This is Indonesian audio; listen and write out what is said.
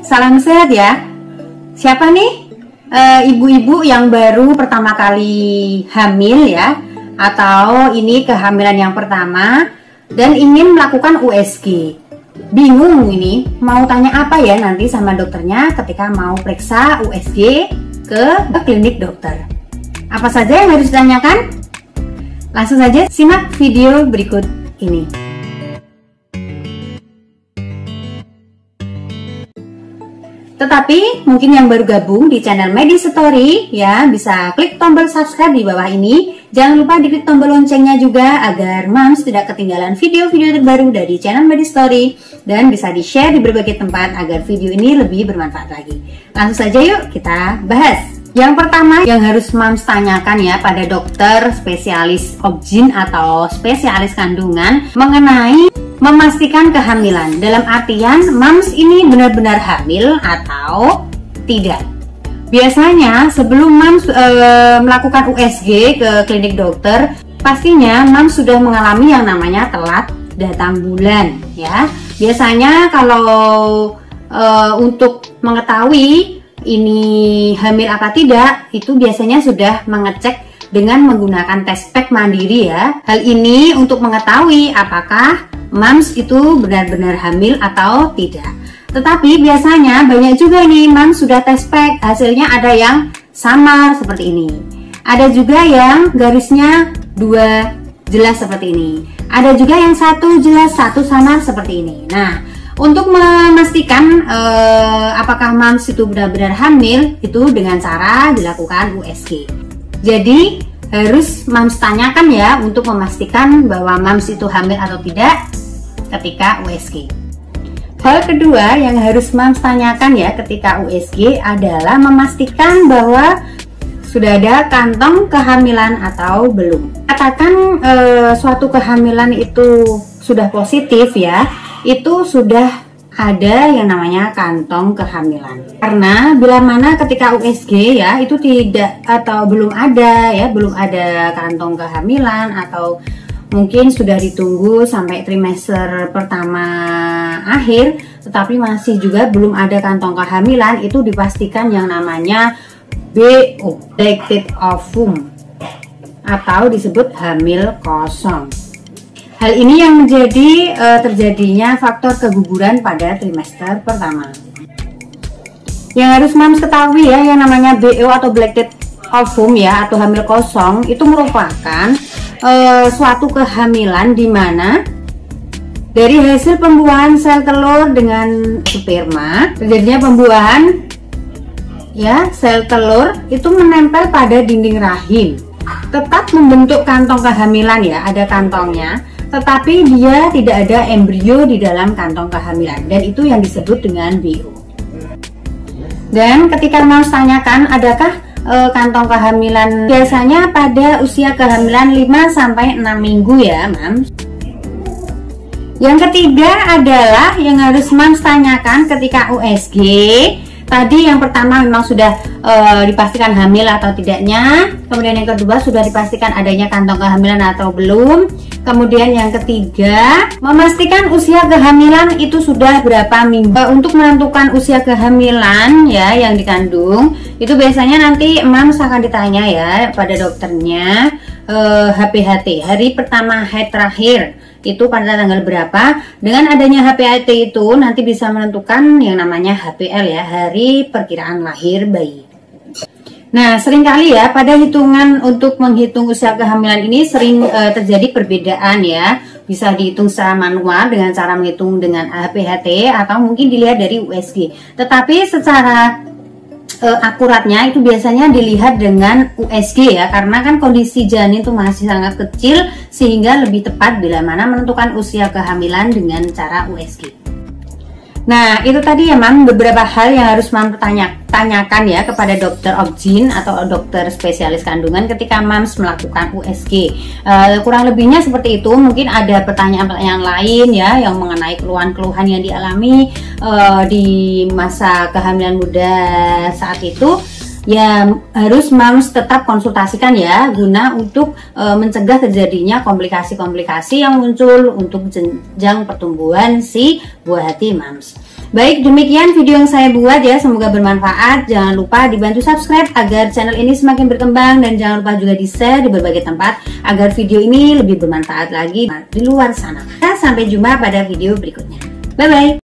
salam sehat ya. Siapa nih ibu-ibu yang baru pertama kali hamil ya, atau ini kehamilan yang pertama dan ingin melakukan USG? Bingung ini mau tanya apa ya nanti sama dokternya ketika mau periksa USG ke klinik dokter. Apa saja yang harus ditanyakan? Langsung saja simak video berikut ini. Tetapi mungkin yang baru gabung di channel Medistory ya, bisa klik tombol subscribe di bawah ini. Jangan lupa diklik tombol loncengnya juga agar Moms tidak ketinggalan video-video terbaru dari channel Medistory dan bisa di-share di berbagai tempat agar video ini lebih bermanfaat lagi. Langsung saja yuk kita bahas. Yang pertama yang harus Moms tanyakan ya pada dokter spesialis OB/GYN atau spesialis kandungan mengenai memastikan kehamilan. Dalam artian Moms ini benar-benar hamil atau tidak. Biasanya sebelum Moms melakukan USG ke klinik dokter, pastinya Moms sudah mengalami yang namanya telat datang bulan ya. Biasanya kalau untuk mengetahui ini hamil apa tidak, itu biasanya sudah mengecek dengan menggunakan tes pack mandiri ya. Hal ini untuk mengetahui apakah Moms itu benar-benar hamil atau tidak. Tetapi biasanya banyak juga nih Moms sudah tes pack, hasilnya ada yang samar seperti ini. Ada juga yang garisnya 2 jelas seperti ini. Ada juga yang 1 jelas, 1 samar seperti ini. Nah, untuk memastikan apakah Moms itu benar-benar hamil, itu dengan cara dilakukan USG. Jadi harus Moms tanyakan ya untuk memastikan bahwa Moms itu hamil atau tidak ketika USG. Hal kedua yang harus Moms tanyakan ya ketika USG adalah memastikan bahwa sudah ada kantong kehamilan atau belum. Katakan suatu kehamilan itu sudah positif ya, itu sudah ada yang namanya kantong kehamilan. Karena bila mana ketika USG ya itu tidak atau belum ada ya, belum ada kantong kehamilan atau mungkin sudah ditunggu sampai trimester pertama akhir tetapi masih juga belum ada kantong kehamilan, itu dipastikan yang namanya BO, Blackhead Ovum, atau disebut hamil kosong. Hal ini yang menjadi terjadinya faktor keguguran pada trimester pertama. Yang harus Moms ketahui ya, yang namanya BO atau Blackhead Ovum ya, atau hamil kosong, itu merupakan suatu kehamilan di mana dari hasil pembuahan sel telur dengan sperma terjadinya pembuahan ya, sel telur itu menempel pada dinding rahim, tetap membentuk kantong kehamilan ya, ada kantongnya, tetapi dia tidak ada embrio di dalam kantong kehamilan, dan itu yang disebut dengan BO. Dan ketika Moms tanyakan adakah kantong kehamilan, biasanya pada usia kehamilan 5-6 minggu ya Moms. Yang ketiga adalah yang harus Moms tanyakan ketika USG. Tadi yang pertama memang sudah dipastikan hamil atau tidaknya. Kemudian yang kedua sudah dipastikan adanya kantong kehamilan atau belum. Kemudian yang ketiga memastikan usia kehamilan itu sudah berapa minggu. Untuk menentukan usia kehamilan ya yang dikandung, itu biasanya nanti Moms akan ditanya ya pada dokternya HPHT, hari pertama haid terakhir itu pada tanggal berapa. Dengan adanya HPHT itu nanti bisa menentukan yang namanya HPL ya, hari perkiraan lahir bayi. Nah, seringkali ya pada hitungan untuk menghitung usia kehamilan ini sering terjadi perbedaan ya. Bisa dihitung secara manual dengan cara menghitung dengan HPHT atau mungkin dilihat dari USG. Tetapi secara akuratnya itu biasanya dilihat dengan USG ya, karena kan kondisi janin itu masih sangat kecil sehingga lebih tepat bila mana menentukan usia kehamilan dengan cara USG. Nah, itu tadi ya Mam, beberapa hal yang harus Mam tanyakan ya kepada dokter OB/GYN atau dokter spesialis kandungan ketika Moms melakukan USG. Kurang lebihnya seperti itu. Mungkin ada pertanyaan-pertanyaan lain ya yang mengenai keluhan-keluhan yang dialami di masa kehamilan muda saat itu. Ya harus Moms tetap konsultasikan ya, guna untuk mencegah terjadinya komplikasi-komplikasi yang muncul untuk jenjang pertumbuhan si buah hati Moms. Baik, demikian video yang saya buat ya, semoga bermanfaat. Jangan lupa dibantu subscribe agar channel ini semakin berkembang, dan jangan lupa juga di share di berbagai tempat agar video ini lebih bermanfaat lagi di luar sana. Sampai jumpa pada video berikutnya. Bye bye.